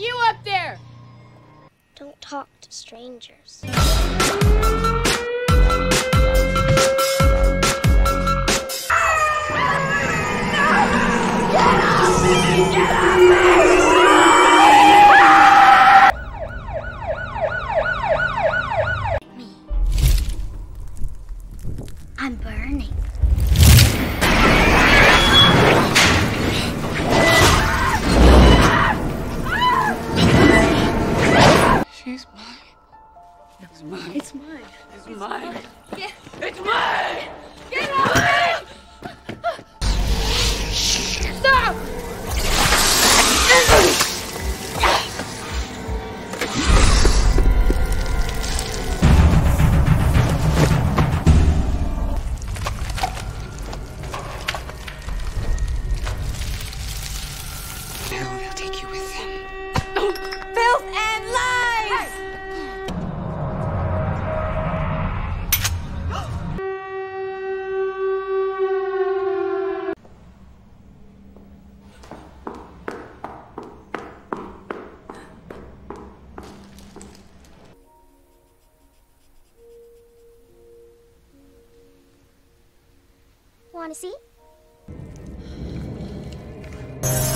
you up there? Don't talk to strangers. I'm burning. She's mine. It's mine. It's mine. It's mine. Get It's mine. Get off me! Stop! Bill will take you with him. Filth and lies! Want to see?